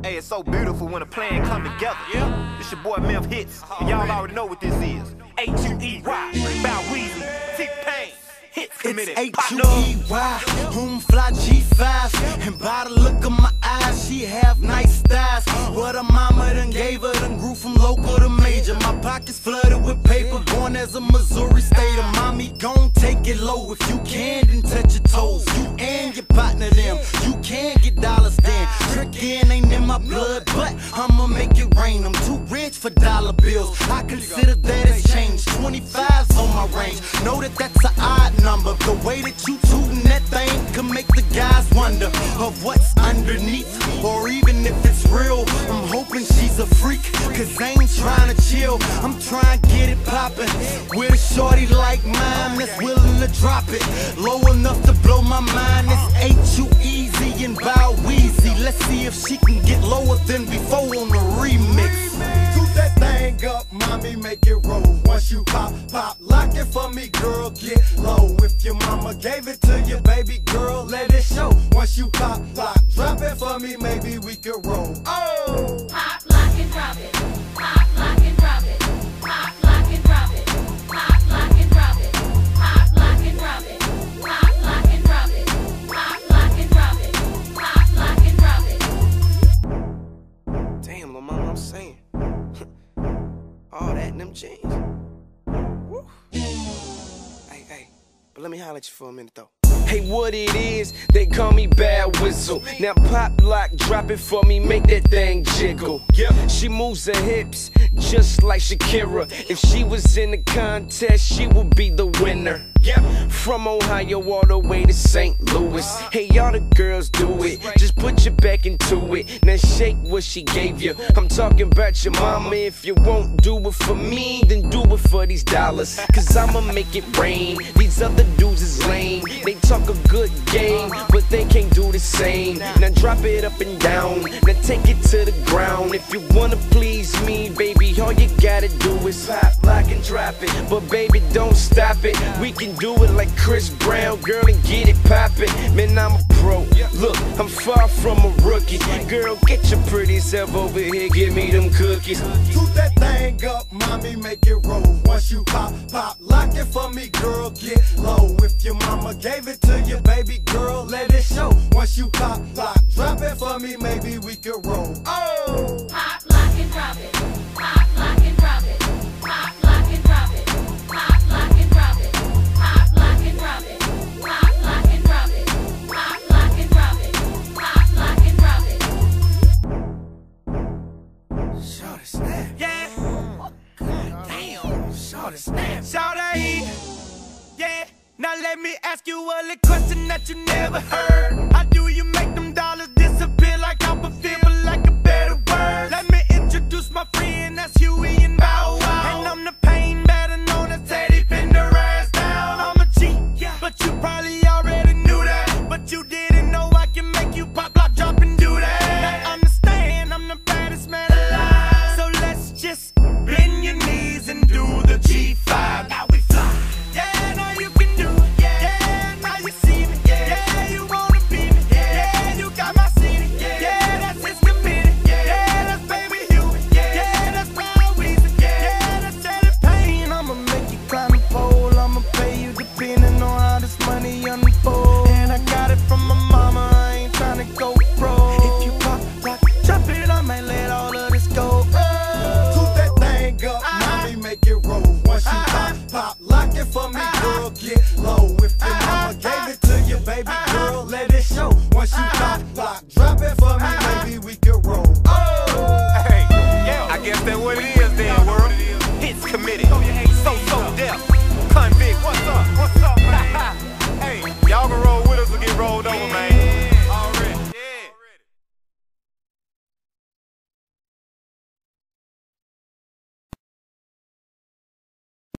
Hey, it's so beautiful when a plan come together. Yeah. This your boy Memph Hits, and y'all already know what this is. H-U-E-Y, Bow Weezy, T-Pain. It's H-U-E-Y, home fly G5s. And by the look of my eyes, she have nice thighs. What her mama done gave her, done grew from local to major. My pockets flooded with paper, born as a Missouri stater. Mommy gon' take it low. If you can, then touch your toes. You and your partner them, you can get dollars then. Trickin' ain't in my blood, but I'ma make it rain. I'm too rich for dollar bills, I consider that as change. 25's on my range, know that that's an odd number. The way that you tootin' that thing can make the guys wonder of what's underneath, or even if it's real. I'm hoping she's a freak, cause I ain't trying to chill. I'm trying to get it poppin' with a shorty like mine that's willing to drop it low enough to blow my mind. It's H-U-Easy and Bow Weezy. Let's see if she can get lower than before on the remix. Toot that thing up, mommy, make it roll. Once you pop, lock it for me, girl, get low. If your mama gave it to you, baby girl, let it show. Once you pop, drop it for me, maybe we could roll. Oh! Pop, lock, and drop it. Pop, lock, and drop it. Pop, lock, and drop it. Pop, lock, and drop it. Pop, lock, and drop it. Pop, lock, and drop it. Pop, lock, and drop it. Pop, lock, and drop it. Damn, little mama, I'm saying. All that in them jeans. Woo. Hey, but let me holler at you for a minute though. Hey, what it is, they call me Bad Whistle. Now pop, lock, drop it for me, make that thing jiggle. Yep. She moves her hips just like Shakira. If she was in the contest, she would be the winner. Yep. From Ohio all the way to St. Louis. Hey, y'all the girls do it, just put your back into it. Now shake what she gave you. I'm talking about your mama. If you won't do it for me, then do it for these dollars, cause I'ma make it rain. These other dudes is lame, they talk a good game, but they can't do the same. Now drop it up and down, now take it to the ground. If you wanna please me, baby, all you gotta do is pop, lock, and drop it. But baby, don't stop it, we can do it like Chris Brown, girl, and get it poppin'. Man, I'm a pro, look, I'm far from a rookie. Girl, get your pretty self over here, give me them cookies. Toot that thing up, mommy, make it roll. Once you pop, lock it for me, girl, get low. If your mama gave it to you, baby girl, let it show. Once you pop, drop it for me, maybe we could roll. Oh! Pop, lock, and drop it. Pop, lock, and drop it. Pop, lock, and drop it. Pop, lock, and drop it. Pop, lock, and drop it. Pop, lock, and drop it. Pop, lock, and drop it. Pop, lock, and drop it. Shorty snap. Yeah. God damn. Shorty snap. Shorty. Yeah. Now let me ask you a little question that you never heard. How do you make them dollars disappear like I'm feel like a better word? Let me introduce my friend, that's Huey and Bow Wow. And I'm the pain better known as Teddy, pin their ass down. I'm a G, but you probably already knew that. But you didn't know I can make you pop, lock, drop, and do that. Now understand, I'm the baddest man alive. So let's just bend your knees and do the G5. Now we fly. Yeah, now you can do it. Yeah, now you see me. Yeah, you wanna be me. Yeah, you got my city. Yeah, that's his committee. Yeah, that's baby Huey. Yeah, that's Bow Weezy. Yeah, that's Teddy Payne. I'ma make you climb the pole. I'ma pay you depending on how this money unfolds. And I got it from my mama. I ain't tryna go broke. If you pop, lock, drop it, I might let all of this go. Toot that thing up, mommy, make it roll. Once you pop, lock it for me, girl, get low. If your mama gave it to you, baby girl, let it show. Once you pop, drop it for me, maybe we could